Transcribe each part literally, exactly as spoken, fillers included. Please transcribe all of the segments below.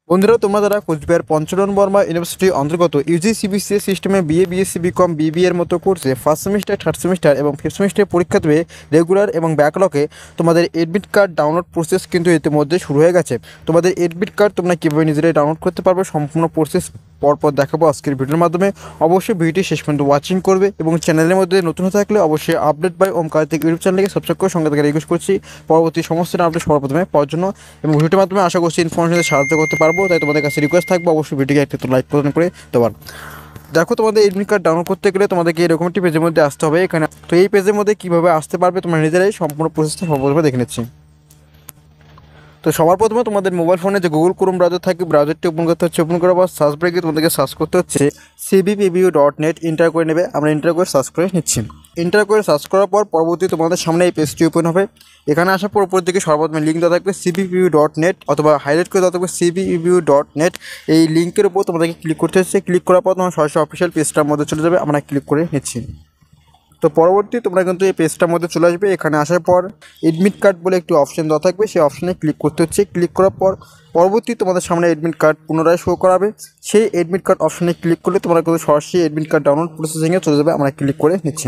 বন্ধুরা, তোমরা যারা কোচবিহার পঞ্চানন বর্মা ইউনিভার্সিটির অন্তর্গত ইউজি সিবিসিএস সিস্টেমে বিএ বিএসসি বিকম বিবি এর মতো কোর্সে ফার্স্ট সেমিস্টার, থার্ড সেমিস্টার এবং ফিফথ সেমিস্টার পরীক্ষা দেবে রেগুলার এবং ব্যাকলগে তোমাদের এডমিট কার্ড ডাউনলোড প্রসেস কিন্তু ইতিমধ্যে শুরু হয়ে গেছে। তোমাদের এডমিট কার্ড তোমরা কীভাবে নিজেরাই ডাউনলোড করতে পারবে সম্পূর্ণ প্রসেস পরপর দেখাবো আজকের ভিডিওর মাধ্যমে। অবশ্যই ভিডিওটি শেষ পর্যন্ত ওয়াচিং করবে এবং চ্যানেলের মধ্যে নতুন হয়ে থাকলে অবশ্যই আপডেট বাই ওমকারতিক ইউটিউব চ্যানেলকে সাবস্ক্রাইব করে সঙ্গে থেকে রিকোয়েস্ট করছি পরবর্তী সমস্ত আপডেট সবার প্রথমে পাওয়ার জন্য এবং ভিডিওটির মাধ্যমে আশা করছি ইনফরমেশন সাহায্য করতে পারবো। তাই তোমাদের কাছে রিকোয়েস্ট থাকবে অবশ্যই ভিডিওকে একটু লাইক প্রদান করে দেওয়ার। দেখো, তোমাদের এডমিট কার্ড ডাউনলোড করতে গেলে তোমাদেরকে এরকম একটি পেজের মধ্যে আসতে হবে। এখানে তো এই পেজের মধ্যে কীভাবে আসতে পারবে তোমরা নিজেরাই সম্পূর্ণ প্রসেসটা সর্বপ্রথমে দেখে নিচ্ছি। তো সবার প্রথমে তোমাদের মোবাইল ফোনে যে গুগল ক্রোম ব্রাউজার থাকে ব্রাউজারটি ওপেন করতে হচ্ছে। ওপেন করার পর সার্চ ব্রেকে তোমাদেরকে সার্চ করতে হচ্ছে সিবিপিবিইউ ডট নেট এন্টার করে নেবে। আমরা এন্টার করে সার্চ করে নিচ্ছি। এন্টার করে সার্চ করার পর পরবর্তী তোমাদের সামনে এই পেজটি ওপেন হবে। এখানে আসার পর উপর দিকে সর্বপ্রথমে লিঙ্ক দেওয়া থাকবে সিবিপিবিইউ ডট নেট অথবা হাইলাইট করে দেওয়া থাকবে সিবিপিবিইউ ডট নেট। এই লিঙ্কের উপর তোমাদেরকে ক্লিক করতে হচ্ছে। ক্লিক করার পর তোমার সরাসরি অফিসিয়াল পেজটার মধ্যে চলে যাবে। আমরা ক্লিক করে নিচ্ছি। তো পরবর্তী তোমরা কিন্তু এই পেজটার মধ্যে চলে আসবে। এখানে আসার পর এডমিট কার্ড বলে একটি অপশন দেওয়া থাকবে, সেই অপশানে ক্লিক করতে হচ্ছে। ক্লিক করার পর পরবর্তী তোমাদের সামনে এডমিট কার্ড পুনরায় শো করাবে। সেই এডমিট কার্ড অপশানে ক্লিক করলে তোমরা কিন্তু সরাসরি এডমিট কার্ড ডাউনলোড প্রসেসিংয়ে চলে যাবে। আমরা ক্লিক করে নিচ্ছি।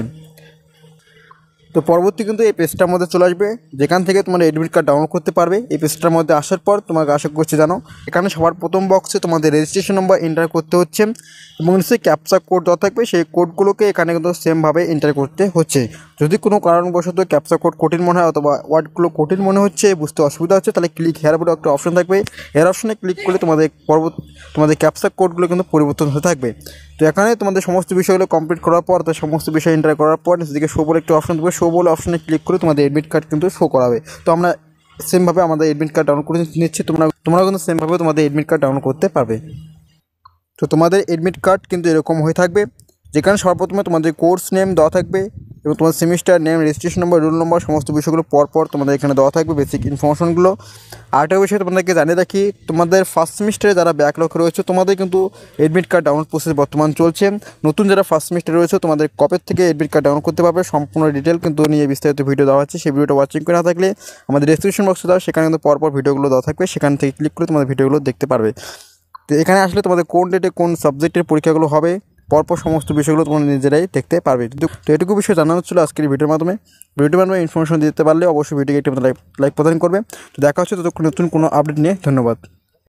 তো পরবর্তী কিন্তু এই পেজটার মধ্যে চলে আসবে, যেখান থেকে তোমরা এডমিট কার্ড ডাউনলোড করতে পারবে। এই পেজটার মধ্যে আসার পর তোমাকে আশা করছি জানো এখানে সবার প্রথম বক্সে তোমাদের রেজিস্ট্রেশন নম্বর এন্টার করতে হচ্ছে এবং নিশ্চয়ই ক্যাপচা কোড দেওয়া থাকবে। সেই কোডগুলোকে এখানে কিন্তু সেমভাবে এন্টার করতে হচ্ছে। যদি কোনো কারণবশত ক্যাপচা কোড কঠিন মনে হয় অথবা ওয়ার্ডগুলো কঠিন মনে হচ্ছে, বুঝতে অসুবিধা হচ্ছে, তাহলে ক্লিক হেয়ার বলে একটা অপশন থাকবে। এর অপশনে ক্লিক করলে তোমাদের পরবর্তী তোমাদের ক্যাপচা কোডগুলো কিন্তু পরিবর্তন হতে থাকবে। তো এখানে তোমাদের সমস্ত বিষয়গুলো কমপ্লিট করার পর তার সমস্ত বিষয় এন্টার করার পর সেদিকে শো বলে একটি অপশন থাকবে। শো বলে অপশনে ক্লিক করে তোমাদের এডমিট কার্ড কিন্তু শো করাবে। তো আমরা সেমভাবে আমাদের এডমিট কার্ড ডাউনলোড করে নিচ্ছি। তোমরা তোমরা কিন্তু সেমভাবে তোমাদের এডমিট কার্ড ডাউনলোড করতে পারবে। তো তোমাদের এডমিট কার্ড কিন্তু এরকম হয়ে থাকবে, যেখানে সর্বপ্রথমে তোমাদের কোর্স নেম দেওয়া থাকবে এবং তোমার semester name, registration number, roll number সমস্ত বিষয়গুলো পরপর তোমাদের এখানে দেওয়া থাকবে, বেসিক ইনফরমেশনগুলো। আরেকটা বিষয় তোমাদেরকে জানিয়ে রাখি, তোমাদের ফার্স্ট সেমিস্টারে যারা ব্যাকলগ রয়েছে তোমাদের কিন্তু এডমিট কার্ড ডাউনলোড প্রসেস বর্তমান চলছে। নতুন যারা ফার্স্ট সেমিস্টারে রয়েছে তোমাদের কবে থেকে এডমিট কার্ড ডাউনলোড করতে পারবে সম্পূর্ণ ডিটেল কিন্তু নিয়ে বিস্তারিত ভিডিও দেওয়া হচ্ছে। সেই ভিডিওটা ওয়াচিং করে না থাকলে আমাদের ডেসক্রিপশন বক্সে দাও, সেখানে কিন্তু পরপর ভিডিওগুলো দেওয়া থাকবে, সেখান থেকে ক্লিক করে তোমাদের ভিডিওগুলো দেখতে পারবে। তো এখানে আসলে তোমাদের কোন ডেটে কোন সাবজেক্টের পরীক্ষাগুলো হবে পরপর সমস্ত বিষয়গুলো তোমরা নিজেরাই দেখতে পারবে। তো এটুকু বিষয় জানানো ছিল আজকের ভিডিওর মাধ্যমে। ভিডিওর মাধ্যমে ইনফরমেশন দিতে পারলে অবশ্যই ভিডিওকে একটি লাইক লাইক প্রদান করবে। তো দেখা হচ্ছে ততক্ষণ নতুন কোনো আপডেট নিয়ে। ধন্যবাদ।